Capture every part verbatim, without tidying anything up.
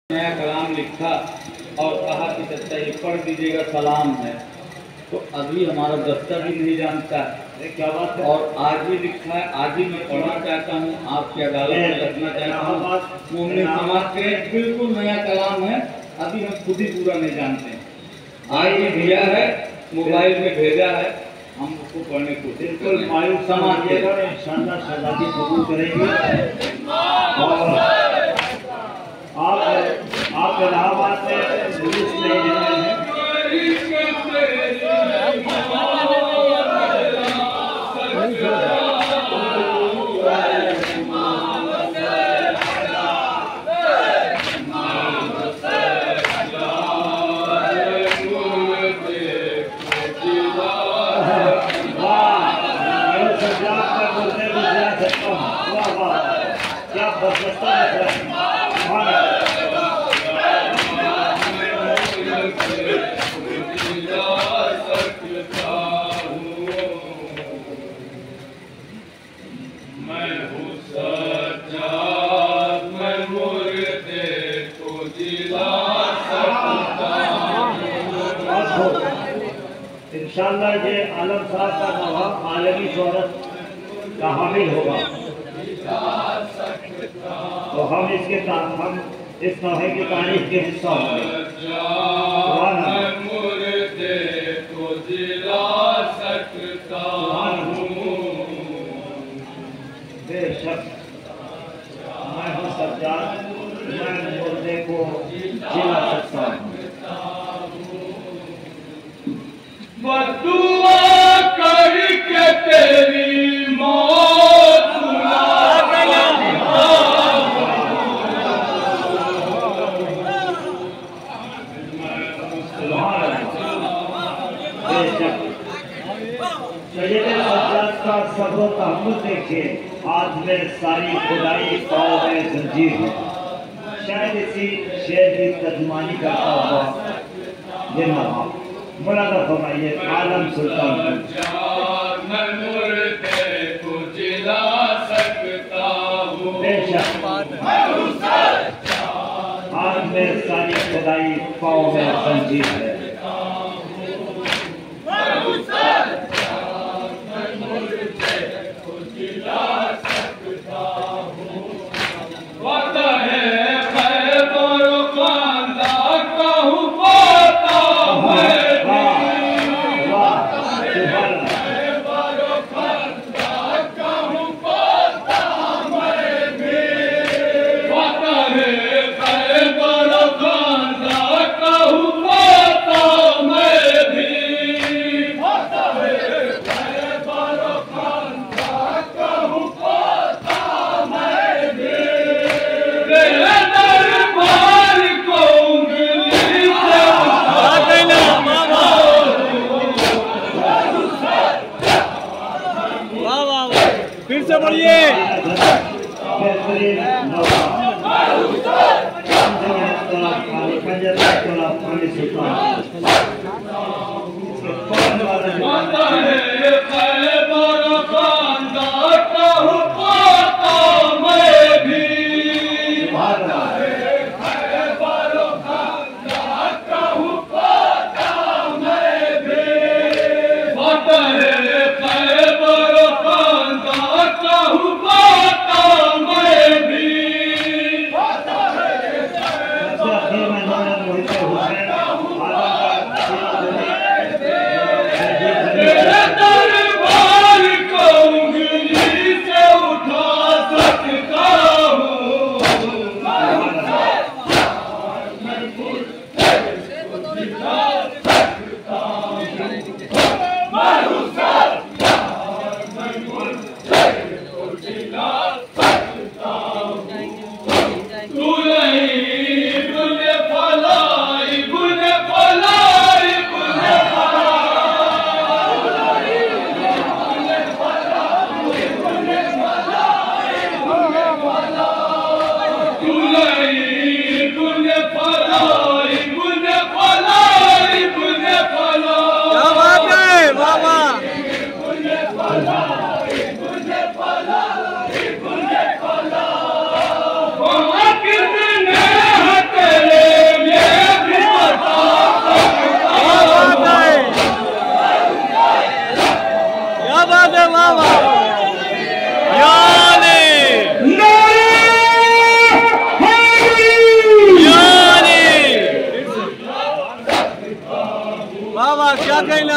नया कलाम लिखा और कहा कि चाचा ये पढ़ दीजिएगा, सलाम है। तो अभी हमारा दफ्तर भी नहीं जानता है क्या बात है, और आज ही लिखा है, आज ही मैं पढ़ना चाहता हूँ, आपकी अदालत में रखना चाहता हूँ। मोमिन समाज के बिल्कुल नया कलाम है, अभी हम खुद ही पूरा नहीं जानते। आज ही दिया है, मोबाइल में भेजा है, हम उसको पढ़ने को बिल्कुल मायूस समाज के इंशाअल्लाह शहजादी कबूल करेंगे। और आप आप इलाहाबाद में पुलिस नहीं रहे हैं, क्या बदस्ता इंशाअल्लाह ये आलम साहब का नवाब आलमी शोहरत का हामिल होगा, तो हम इसके हम इस नौहे की तारीफ के हिस्सा होंगे। बेशक मैं हूँ सज्जाद, मैं मुर्दे को जिला सकता हूँ। बदुआ करके तेरी मौत का सब्र तहम्मुल देखिए, आज में सारी खुदाई पाओ में जंजीर है। शायद इसी शेर की तर्जुमानी करता हुआ ये नवाब मुरादा फरमाइए आलम सुल्तान आज में सारी खुदाई पाओ में जंजीर है। फिर से बोलिए। वाह क्या कहना।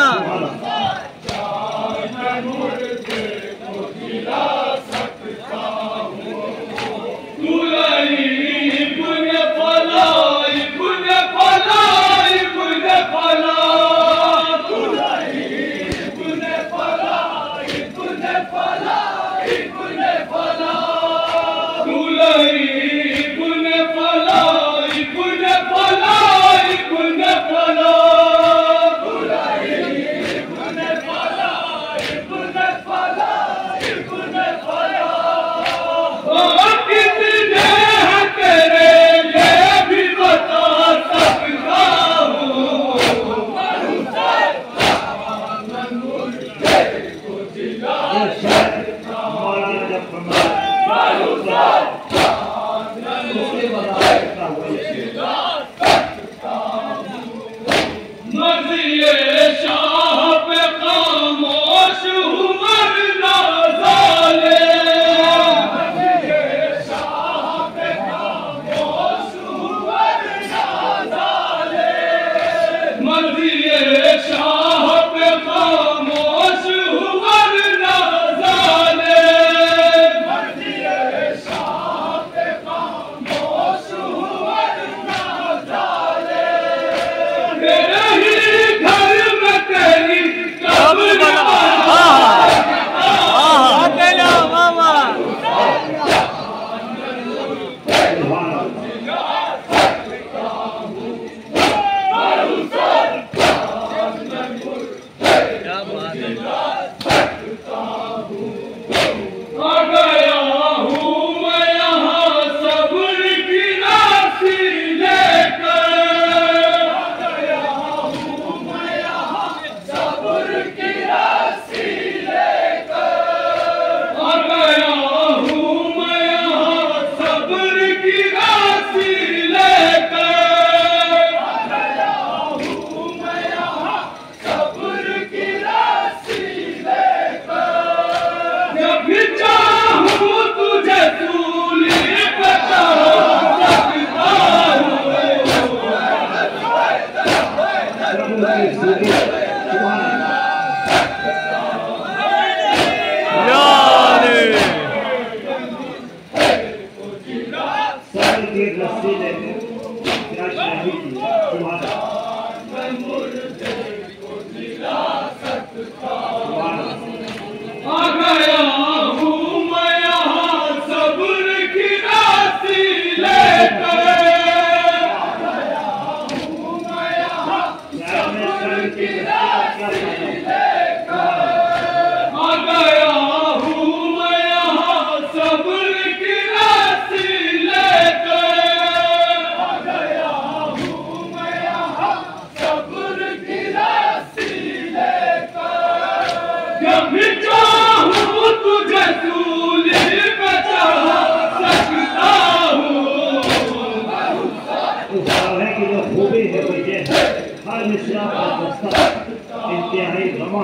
इंतहाई रमा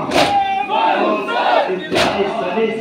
और इंतहाई सलीस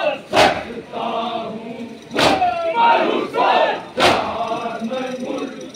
Good.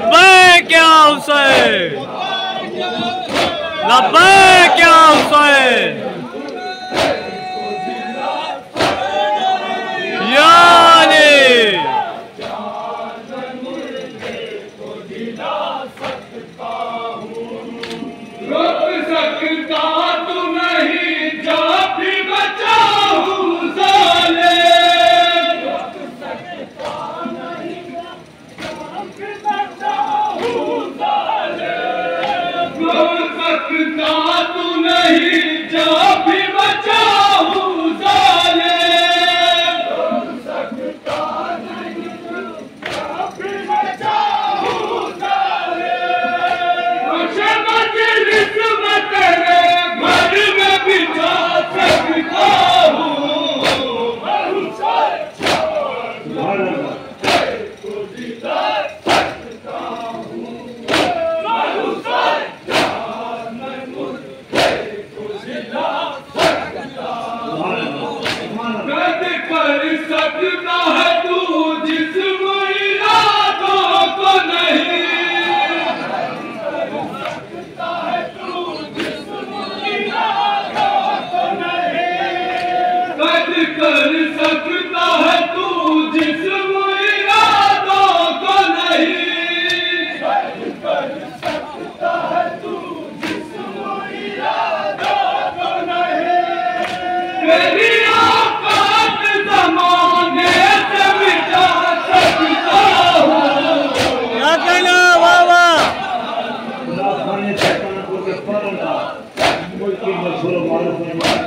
लब्बैक या हुसैन, लब्बैक या हुसैन, यानी रोक सकता तू नहीं जब भी बचाऊं साले, रोक सकता नहीं जब भी बचाऊं साले, रोक सकता तू नहीं जब भी बचाऊं साले, रोक सकता नहीं जब भी बचाऊं साले, मुझे मजलिस में तेरे घर में बिठा सकता हूँ, मैं हुसैन को जिला सकता हूँ, मैं हुसैन मैं मुर्दे को जिला सकता हूँ, कैद कर सकता है तू जिस्म इरादों को नहीं, कर सकता है तू जिस्म इरादों को नहीं, कर सकता है तू जिस्म इरादों को नहीं, तेरी औकात ज़माने से मिटा सकता हूँ, क्या कहना बाबा। खुदा खाने शैतानपुर के फौरन मुल्क की मशहूर मारूफ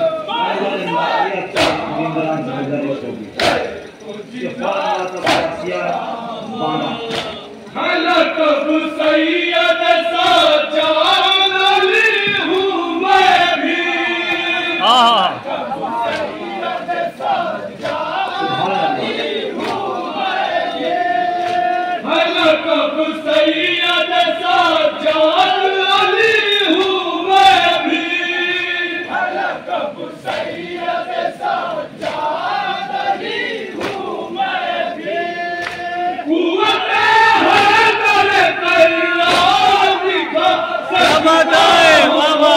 इमरान से गुजारिश होगी कि फौरन तो बासिया बाना हलकब सैयद सजान अली हूँ मैं भी, हाँ सैयद सजान अली हूँ मैं भी, हलकब सैयद सजान अली हूँ मैं भी, हलकब सैयद सजान अली हूँ मैं भी, कुव्वते हैदर तैयार दिखा क्या बात है बाबा।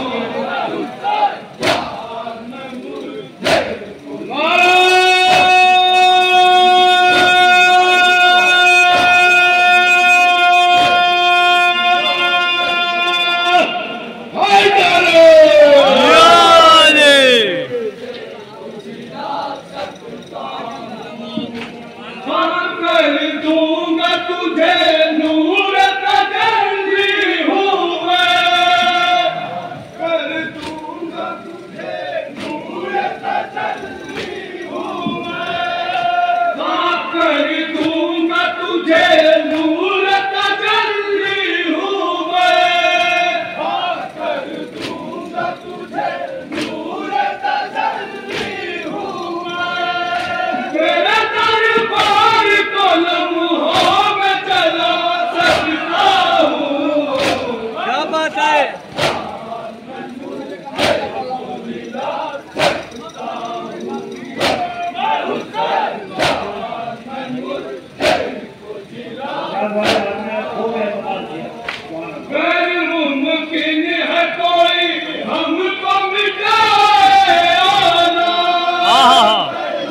कर दूंगा तुझे नूर तजल्ली हूँ मैं, कर दूंगा तुझे नूर तजल्ली हूँ मैं, हाँ कर दूंगा तुझे नूर तजल्ली हूँ मैं, हाँ कर दूंगा तुझे नूर तजल्ली हूँ मैं, तेरा दरबार को लम्हों में चला सकता हूँ, क्या बात है। गैर मुमकिन है कोई हमको मिटाए आना, हाँ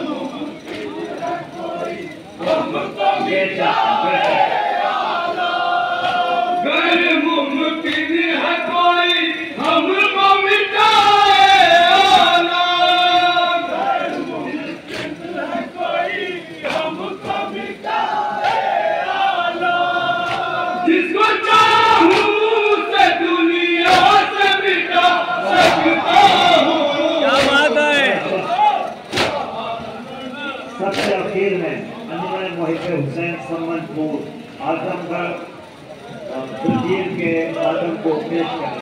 गैर मुमकिन है कोई हमको मिटाए आना, गैर मुमकिन है कोई हमको मिटाए आना, जिसको चाहूं से दुनिया से मिटा सकता हूँ, क्या बात है। सबसे अखीर में अंजुमन मुहिब हुसैन सम्मनपुर आजमगढ़ दिलजीर के आदम को पेश करें।